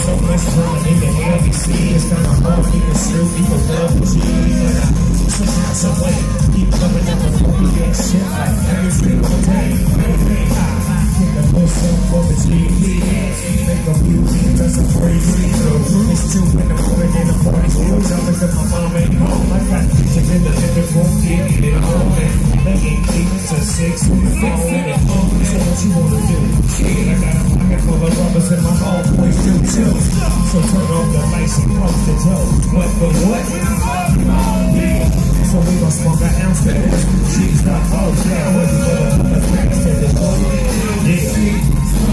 so much fun in the LBC. It's kind of hard even Snoop, people love the G. But I somehow, some way, keep coming up with all that shit like every single day. Get the whistle for the TV. Make a few because I'm crazy. It's 2 in the morning and the party still jumping because my mom ain't home. I got pictures in the living room, getting it home. They ain't 8 to 6 on the phone and at home. So what you wanna do? Shit, I got a pocket full of rubbers and my homeboys do too. So turn off the lights and close the door. But for what? Yeah. So we gon' smoke an ounce of this. She's not all down. What you gonna put a glass to the door? Yeah.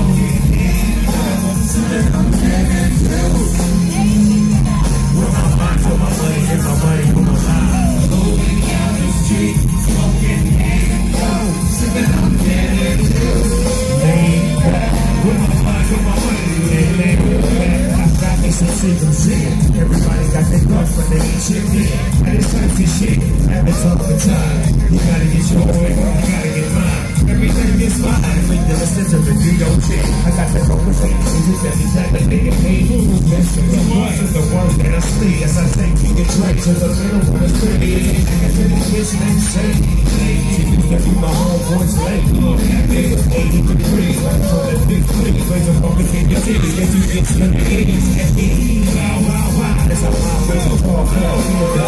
With my mind for my money and my money for my mind. Going down the street, smoking and go. Sipping on getting laid back. With my mind for my money and laid back. I got me some secret shit. Everybody got their guts, but they ain't shit yet. And it's time to shit. I've been talking time. You gotta get your way, I gotta get mine. Everything is mine. Make the decision to do your shit. I got the conversation. Just every time that they get paid. Yes, the worst is the worst that I sleep. As I think you get straight to the middle of the city. I got to the bitch next day. She used to be my homeboy's late. It was 80 degrees. Like for the big city. Ways of focus in your city. If you get to the 80s, wow, wow, wow. That's how my ways of fall fell.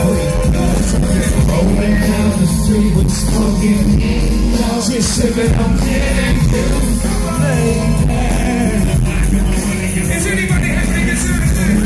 Rolling down the street with smoking. Just sipping on getting killed. Is anybody having a service?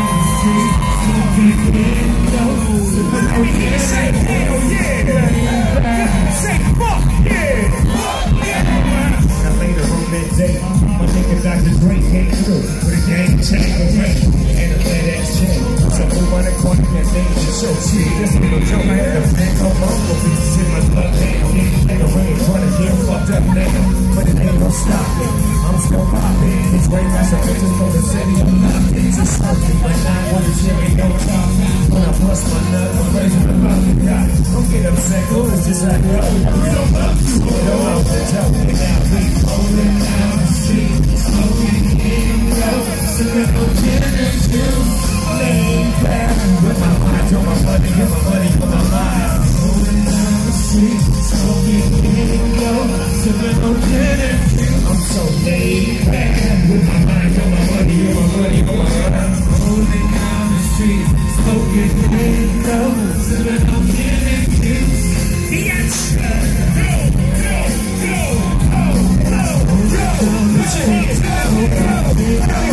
Say hell yeah! Say fuck yeah! I later on that day, my nigga Dr. Dre came through with a game check away and a fat ass check. So we run a corner that thing to show shit. This little joke, I had to back up my movies in my blood down. Ain't no way to run it here, fucked up now. But it ain't no stopping. I'm still popping. It's way past the pictures from the city. I'm not into something, but not when the shit ain't no top. When I bust my nut, I'm crazy about the guy. Don't get upset, go, it's just like, yo, we don't love you. Go out the top, and now we rolling down the street, smoking in go, sipping on gin and juice, laying back with my mind on my money, get my money for my mind. Rolling down the street, smoking in go, sipping on gin and juice. I'm so laid back with my mind on my money, get my money for my mind. Rolling down the street, smoking in go, sipping on gin and juice. Yes, go, go, go, go, go. Put your hands up, go, go.